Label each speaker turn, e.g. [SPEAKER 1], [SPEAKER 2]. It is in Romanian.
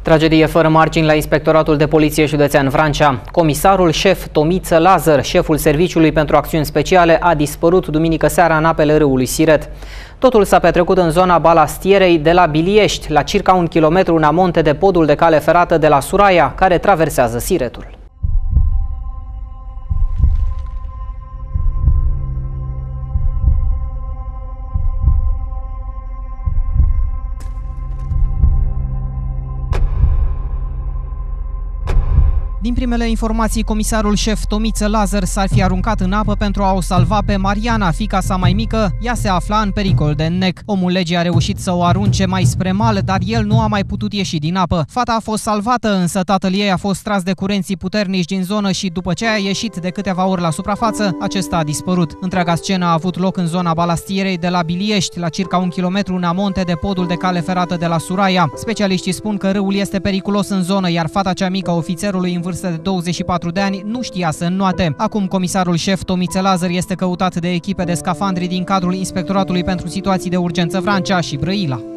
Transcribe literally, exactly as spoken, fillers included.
[SPEAKER 1] Tragedie fără margini la Inspectoratul de Poliție Județean Vrancea. Comisarul șef Tomiță Lazăr, șeful Serviciului pentru Acțiuni Speciale, a dispărut duminică seara în apele râului Siret. Totul s-a petrecut în zona balastierei de la Biliești, la circa un kilometru în amonte de podul de cale ferată de la Suraia, care traversează Siretul. Din primele informații, comisarul șef Tomiță Lazăr s-ar fi aruncat în apă pentru a o salva pe Mariana, fiica sa mai mică. Ea se afla în pericol de înnec. Omul legii a reușit să o arunce mai spre mal, dar el nu a mai putut ieși din apă. Fata a fost salvată, însă tatăl ei a fost tras de curenții puternici din zonă și după ce a ieșit de câteva ori la suprafață, acesta a dispărut. Întreaga scenă a avut loc în zona balastierei de la Biliești, la circa un kilometru în amonte de podul de cale ferată de la Suraia. Specialiștii spun că râul este periculos în zonă, iar fata cea mică a ofițerului în vârstă de douăzeci și patru de ani nu știa să înnoate. Acum comisarul șef Tomiță Lazăr este căutat de echipe de scafandri din cadrul Inspectoratului pentru Situații de Urgență Vrancea și Brăila.